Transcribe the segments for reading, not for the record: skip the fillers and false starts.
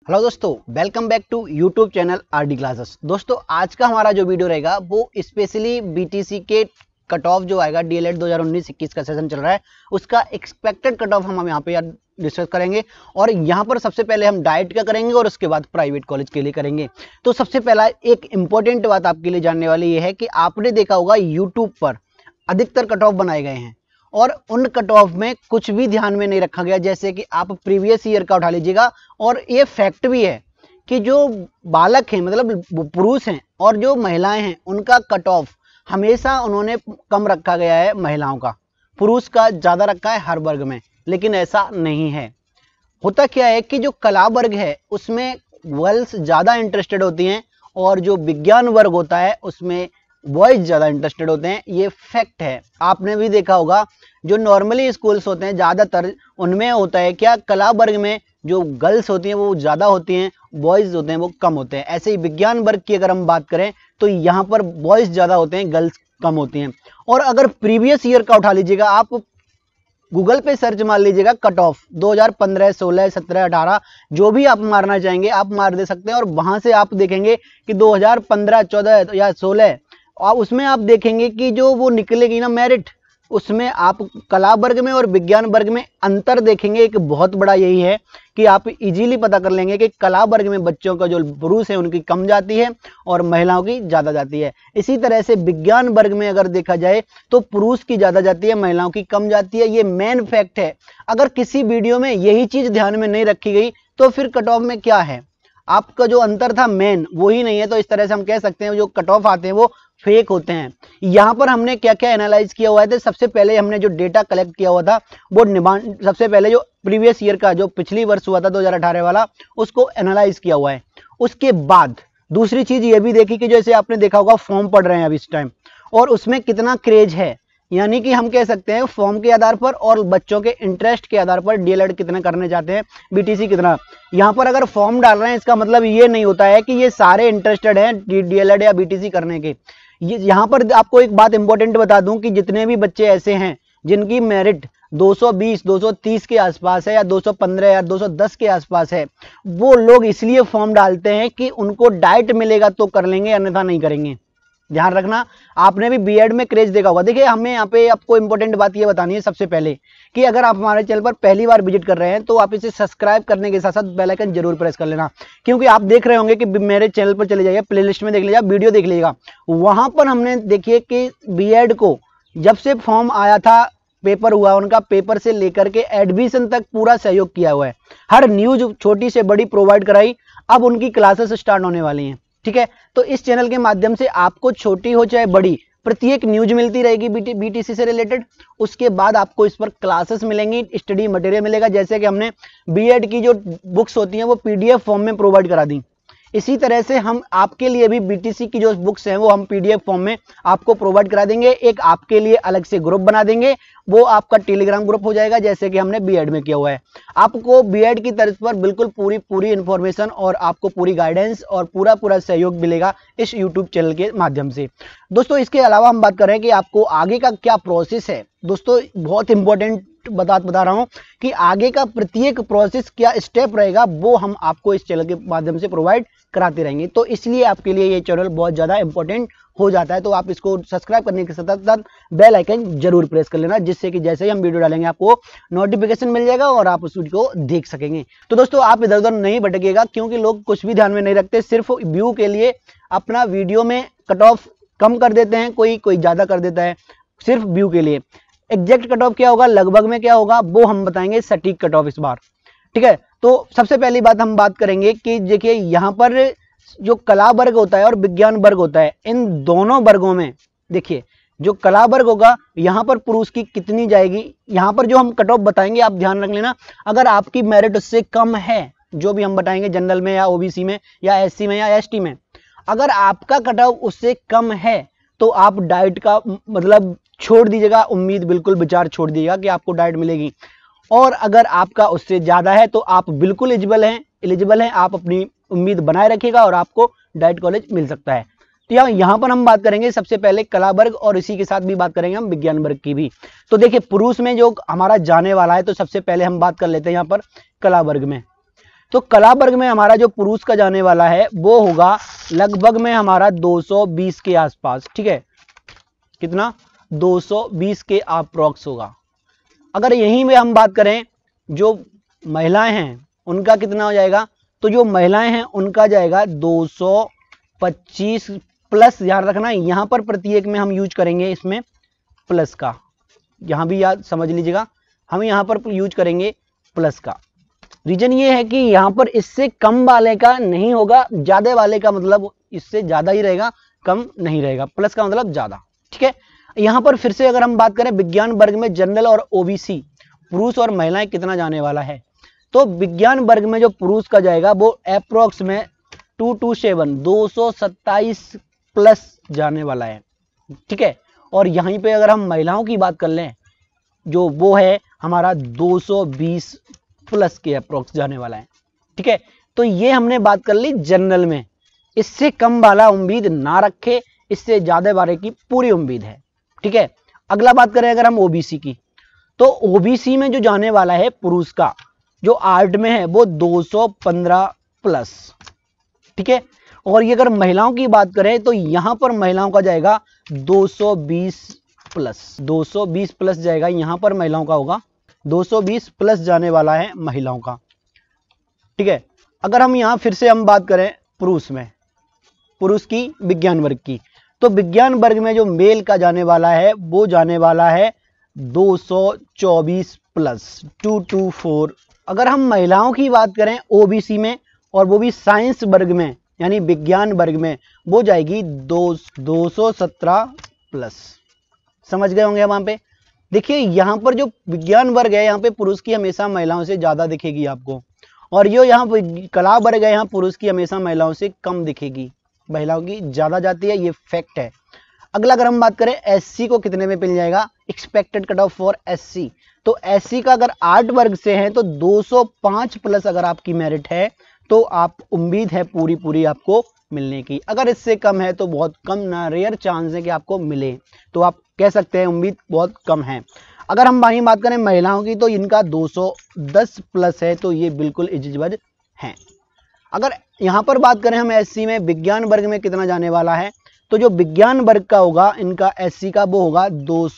Hello दोस्तों, welcome back to YouTube channel RD classes. दोस्तों आज का हमारा जो वीडियो रहेगा वो स्पेशली बीटीसी के कट ऑफ जो आएगा डीएलएड 2019-21 का सेशन चल रहा है उसका एक्सपेक्टेड कट ऑफ हम यहाँ पे यार डिस्कस करेंगे। और यहाँ पर सबसे पहले हम डाइट का करेंगे और उसके बाद प्राइवेट कॉलेज के लिए करेंगे। तो सबसे पहला एक इंपॉर्टेंट बात आपके लिए जानने वाली ये है कि आपने देखा होगा यूट्यूब पर अधिकतर कट ऑफ बनाए गए हैं और उन कट ऑफ में कुछ भी ध्यान में नहीं रखा गया। जैसे कि आप प्रीवियस ईयर का उठा लीजिएगा और ये फैक्ट भी है कि जो बालक हैं मतलब पुरुष हैं और जो महिलाएं हैं उनका कट ऑफ हमेशा उन्होंने कम रखा गया है, महिलाओं का पुरुष का ज़्यादा रखा है हर वर्ग में, लेकिन ऐसा नहीं है। होता क्या है कि जो कला वर्ग है उसमें गर्ल्स ज़्यादा इंटरेस्टेड होती हैं और जो विज्ञान वर्ग होता है उसमें बॉयज ज़्यादा इंटरेस्टेड होते हैं। ये फैक्ट है, आपने भी देखा होगा जो नॉर्मली स्कूल्स होते हैं ज़्यादातर उनमें होता है क्या, कला वर्ग में जो गर्ल्स होती हैं वो ज़्यादा होती हैं, बॉयज़ होते हैं वो कम होते हैं। ऐसे ही विज्ञान वर्ग की अगर हम बात करें तो यहाँ पर बॉयज़ ज़्यादा होते हैं, गर्ल्स कम होती हैं। और अगर प्रीवियस ईयर का उठा लीजिएगा, आप गूगल पे सर्च मार लीजिएगा कट ऑफ 2015, 16, 17, 18 जो भी आप मारना चाहेंगे आप मार दे सकते हैं और वहाँ से आप देखेंगे कि 2015, 14 या 16 और उसमें आप देखेंगे कि जो वो निकलेगी ना मेरिट, उसमें आप कला वर्ग में और विज्ञान वर्ग में अंतर देखेंगे। एक बहुत बड़ा यही है कि आप इजीली पता कर लेंगे कि कला वर्ग में बच्चों का जो पुरुष है उनकी कम जाती है और महिलाओं की ज़्यादा जाती है। इसी तरह से विज्ञान वर्ग में अगर देखा जाए तो पुरुष की ज़्यादा जाती है, महिलाओं की कम जाती है। ये मेन फैक्ट है। अगर किसी वीडियो में यही चीज़ ध्यान में नहीं रखी गई तो फिर कट ऑफ में क्या है, आपका जो अंतर था मेन वही नहीं है। तो इस तरह से हम कह सकते हैं जो कट ऑफ आते हैं वो फेक होते हैं। यहाँ पर हमने क्या क्या एनालाइज किया हुआ है, तो सबसे पहले हमने जो डेटा कलेक्ट किया हुआ था वो सबसे पहले जो प्रीवियस ईयर का जो पिछली वर्ष हुआ था 2018 वाला उसको एनालाइज किया हुआ है। उसके बाद दूसरी चीज ये भी देखी कि जैसे आपने देखा होगा फॉर्म पढ़ रहे हैं अभी इस टाइम और उसमें कितना क्रेज है, यानी कि हम कह सकते हैं फॉर्म के आधार पर और बच्चों के इंटरेस्ट के आधार पर डीएलएड कितना करने चाहते हैं, बीटीसी कितना। यहाँ पर अगर फॉर्म डाल रहे हैं इसका मतलब ये नहीं होता है कि ये सारे इंटरेस्टेड हैं डीएलएड या बीटीसी करने के। यहाँ पर आपको एक बात इंपॉर्टेंट बता दूं कि जितने भी बच्चे ऐसे हैं जिनकी मेरिट 220, 230 के आसपास है या 215 या 210 के आसपास है, वो लोग इसलिए फॉर्म डालते हैं कि उनको डाइट मिलेगा तो कर लेंगे, अन्यथा नहीं करेंगे। ध्यान रखना, आपने भी बीएड में क्रेज देखा होगा। देखिए हमें यहाँ पे आपको इंपॉर्टेंट बात ये बतानी है सबसे पहले कि अगर आप हमारे चैनल पर पहली बार विजिट कर रहे हैं तो आप इसे सब्सक्राइब करने के साथ साथ बेल आइकन जरूर प्रेस कर लेना, क्योंकि आप देख रहे होंगे कि मेरे चैनल पर चले जाइए, प्लेलिस्ट में देख लीजिए, वीडियो देख लीजिएगा। वहां पर हमने देखिए कि बीएड को जब से फॉर्म आया था, पेपर हुआ उनका, पेपर से लेकर के एडमिशन तक पूरा सहयोग किया हुआ है। हर न्यूज छोटी से बड़ी प्रोवाइड कराई। अब उनकी क्लासेस स्टार्ट होने वाली हैं, ठीक है। तो इस चैनल के माध्यम से आपको छोटी हो चाहे बड़ी प्रत्येक न्यूज मिलती रहेगी बीटीसी से रिलेटेड। उसके बाद आपको इस पर क्लासेस मिलेंगी, स्टडी मटेरियल मिलेगा। जैसे कि हमने बीएड की जो बुक्स होती हैं वो पीडीएफ फॉर्म में प्रोवाइड करा दी, इसी तरह से हम आपके लिए भी बीटीसी की जो बुक्स हैं वो हम पीडीएफ फॉर्म में आपको प्रोवाइड करा देंगे। एक आपके लिए अलग से ग्रुप बना देंगे, वो आपका टेलीग्राम ग्रुप हो जाएगा, जैसे कि हमने बीएड में किया हुआ है। आपको बीएड की तरफ पर बिल्कुल पूरी इंफॉर्मेशन और आपको पूरी गाइडेंस और पूरा सहयोग मिलेगा इस यूट्यूब चैनल के माध्यम से। दोस्तों इसके अलावा हम बात कर रहे हैं कि आपको आगे का क्या प्रोसेस है। दोस्तों बहुत इंपॉर्टेंट बता रहा हूं कि आगे का प्रत्येक प्रोसेस क्या स्टेप रहेगा वो हम आपको इस चैनल के माध्यम से प्रोवाइड कराते रहेंगे। तो इसलिए आपके लिए ये चैनल बहुत ज़्यादा इंपॉर्टेंट हो जाता है। तो आप इसको सब्सक्राइब करने के साथ साथ बेल आइकन जरूर प्रेस कर लेना, जिससे कि जैसे ही हम वीडियो डालेंगे आपको नोटिफिकेशन मिल जाएगा और आप उस वीडियो को देख सकेंगे। तो दोस्तों आप इधर उधर नहीं भटकिएगा, क्योंकि लोग कुछ भी ध्यान में नहीं रखते, सिर्फ व्यू के लिए अपना वीडियो में कट ऑफ कम कर देते हैं, कोई ज़्यादा कर देता है सिर्फ व्यू के लिए। एग्जैक्ट कट ऑफ क्या होगा, लगभग में क्या होगा, वो हम बताएंगे सटीक कट ऑफ इस बार, ठीक है। तो सबसे पहली बात हम बात करेंगे कि देखिए यहाँ पर जो कला वर्ग होता है और विज्ञान वर्ग होता है, इन दोनों वर्गों में देखिए जो कला वर्ग होगा यहाँ पर पुरुष की कितनी जाएगी। यहाँ पर जो हम कट ऑफ बताएंगे आप ध्यान रख लेना, अगर आपकी मेरिट उससे कम है, जो भी हम बताएंगे जनरल में या ओबीसी में या एससी में या एसटी में, अगर आपका कट ऑफ उससे कम है तो आप डाइट का मतलब छोड़ दीजिएगा, उम्मीद बिल्कुल विचार छोड़ दीजिएगा कि आपको डाइट मिलेगी। और अगर आपका उससे ज़्यादा है तो आप बिल्कुल एलिजिबल हैं, आप अपनी उम्मीद बनाए रखिएगा और आपको डाइट कॉलेज मिल सकता है। तो यहाँ पर हम बात करेंगे सबसे पहले कला वर्ग और इसी के साथ भी बात करेंगे हम विज्ञान वर्ग की भी। तो देखिए पुरुष में जो हमारा जाने वाला है, तो सबसे पहले हम बात कर लेते हैं यहाँ पर कला वर्ग में। तो कला वर्ग में हमारा जो पुरुष का जाने वाला है वो होगा लगभग में हमारा 220 के आसपास, ठीक है, कितना 220 के अप्रॉक्स होगा। अगर यहीं में हम बात करें जो महिलाएं हैं उनका कितना हो जाएगा, तो जो महिलाएं हैं उनका जाएगा 225 प्लस, याद रखना यहां पर प्रत्येक में हम यूज करेंगे इसमें प्लस का, यहां भी याद समझ लीजिएगा, हम यहां पर यूज करेंगे प्लस का। रीजन ये है कि यहां पर इससे कम वाले का नहीं होगा, ज्यादा वाले का मतलब इससे ज्यादा ही रहेगा, कम नहीं रहेगा, प्लस का मतलब ज्यादा, ठीक है। यहां पर फिर से अगर हम बात करें विज्ञान वर्ग में जनरल और ओबीसी पुरुष और महिलाएं कितना जाने वाला है, तो विज्ञान वर्ग में जो पुरुष का जाएगा वो अप्रोक्स में 227 प्लस जाने वाला है, ठीक है। और यहीं पे अगर हम महिलाओं की बात कर लें जो वो है हमारा 220 प्लस के अप्रोक्स जाने वाला है, ठीक है। तो ये हमने बात कर ली जनरल में, इससे कम वाला उम्मीद ना रखे, इससे ज्यादा वाले की पूरी उम्मीद है, ठीक है। अगला बात करें अगर हम ओबीसी की, तो ओबीसी में जो जाने वाला है पुरुष का जो आर्ट में है वो 215 प्लस, ठीक है। और ये अगर महिलाओं की बात करें तो यहां पर महिलाओं का जाएगा 220 प्लस, 220 प्लस जाएगा, यहां पर महिलाओं का होगा 220 प्लस जाने वाला है महिलाओं का, ठीक है। अगर हम यहां फिर से हम बात करें पुरुष में, पुरुष की विज्ञान वर्ग की, तो विज्ञान वर्ग में जो मेल का जाने वाला है वो जाने वाला है 224 प्लस 224। अगर हम महिलाओं की बात करें ओबीसी में और वो भी साइंस वर्ग में यानी विज्ञान वर्ग में, वो जाएगी 217 प्लस। समझ गए होंगे वहां पे। देखिए यहां पर जो विज्ञान वर्ग है यहाँ पे पुरुष की हमेशा महिलाओं से ज्यादा दिखेगी आपको, और जो यहाँ कला वर्ग है यहाँ पुरुष की हमेशा महिलाओं से कम दिखेगी, महिलाओं की ज्यादा जाती है, ये फैक्ट है। अगला अगर हम बात करें एससी को कितने में मिल जाएगा, expected cut off for SC, तो एससी का अगर 8 वर्ग से है तो 205 प्लस अगर आपकी मेरिट है तो आप उम्मीद है पूरी पूरी आपको मिलने की। अगर इससे कम है तो बहुत कम ना, रेयर चांस है कि आपको मिले, तो आप कह सकते हैं उम्मीद बहुत कम है। अगर हम वहीं बात करें महिलाओं की तो इनका 210 प्लस है, तो ये बिल्कुल एलिजिबल हैं। अगर यहाँ पर बात करें हम एससी में विज्ञान वर्ग में कितना जाने वाला है, तो जो विज्ञान वर्ग का होगा इनका एससी का वो होगा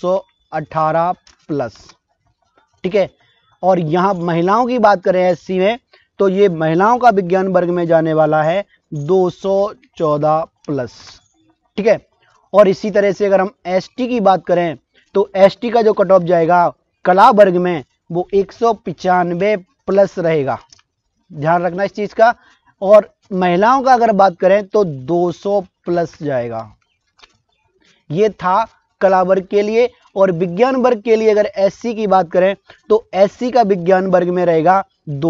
218 प्लस, ठीक है। और यहाँ महिलाओं की बात करें एससी में तो ये महिलाओं का विज्ञान वर्ग में जाने वाला है 214 प्लस, ठीक है। और इसी तरह से अगर हम एसटी की बात करें तो एसटी का जो कट ऑफ जाएगा कला वर्ग में वो 195 प्लस रहेगा, ध्यान रखना इस चीज का। और महिलाओं का अगर बात करें तो 200 प्लस जाएगा। ये था कला वर्ग के लिए। और विज्ञान वर्ग के लिए अगर एससी की बात करें तो एससी का विज्ञान वर्ग में रहेगा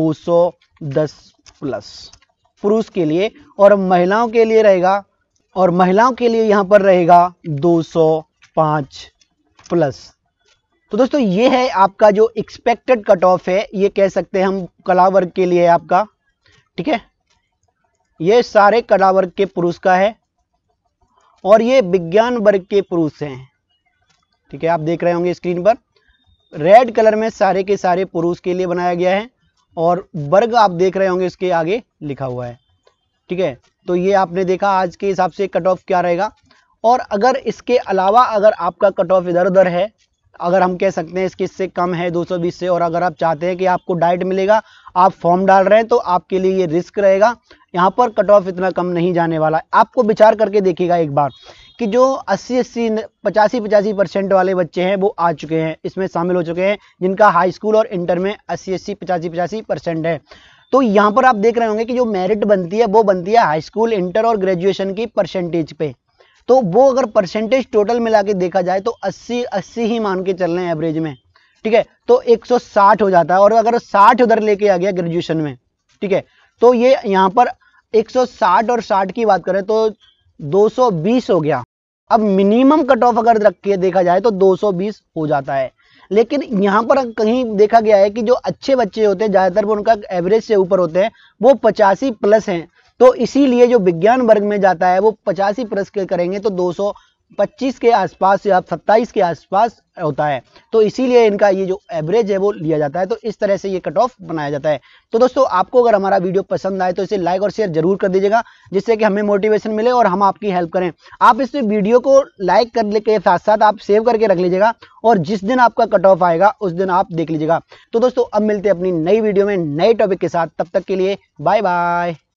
210 प्लस पुरुष के लिए, और महिलाओं के लिए रहेगा, और महिलाओं के लिए यहां पर रहेगा 205 प्लस। तो दोस्तों ये है आपका जो एक्सपेक्टेड कट ऑफ है, ये कह सकते हैं हम कला वर्ग के लिए आपका, ठीक है। ये सारे कला वर्ग के पुरुष का है और ये विज्ञान वर्ग के पुरुष हैं, ठीक है। आप देख रहे होंगे स्क्रीन पर रेड कलर में सारे के सारे पुरुष के लिए बनाया गया है और वर्ग आप देख रहे होंगे इसके आगे लिखा हुआ है, ठीक है। तो ये आपने देखा आज के हिसाब से कट ऑफ क्या रहेगा। और अगर इसके अलावा अगर आपका कट ऑफ इधर उधर है, अगर हम कह सकते हैं इसके इससे कम है 220 से, और अगर आप चाहते हैं कि आपको डाइट मिलेगा, आप फॉर्म डाल रहे हैं, तो आपके लिए ये रिस्क रहेगा। यहाँ पर कट ऑफ इतना कम नहीं जाने वाला है। आपको विचार करके देखिएगा एक बार कि जो 80-80 85% वाले बच्चे हैं वो आ चुके हैं, इसमें शामिल हो चुके हैं, जिनका हाई स्कूल और इंटर में 80-80 85% है। तो यहाँ पर आप देख रहे होंगे कि जो मेरिट बनती है वो बनती है हाई स्कूल, इंटर और ग्रेजुएशन की परसेंटेज पे। तो वो अगर परसेंटेज टोटल मिला के देखा जाए तो 80 ही मान के चल रहे हैं एवरेज में, ठीक है। तो 160 हो जाता है, और अगर 60 उधर लेके आ गया ग्रेजुएशन में, ठीक है, तो ये यहाँ पर 160 और 60 की बात करें तो 220 हो गया। अब मिनिमम कट ऑफ अगर रख के देखा जाए तो 220 हो जाता है। लेकिन यहाँ पर कहीं देखा गया है कि जो अच्छे बच्चे होते हैं ज्यादातर वो उनका एवरेज से ऊपर होते हैं, वो 85 प्लस हैं। तो इसीलिए जो विज्ञान वर्ग में जाता है वो 85 प्लस के करेंगे तो 25 के आसपास या 27 के आसपास होता है। तो इसीलिए इनका ये जो एवरेज है वो लिया जाता है। तो इस तरह से ये कट ऑफ बनाया जाता है। तो दोस्तों आपको अगर हमारा वीडियो पसंद आए तो इसे लाइक और शेयर जरूर कर दीजिएगा, जिससे कि हमें मोटिवेशन मिले और हम आपकी हेल्प करें। आप इस वीडियो को लाइक करने के साथ साथ आप सेव करके रख लीजिएगा, और जिस दिन आपका कट ऑफ आएगा उस दिन आप देख लीजिएगा। तो दोस्तों अब मिलते हैं अपनी नई वीडियो में नए टॉपिक के साथ। तब तक के लिए बाय बाय।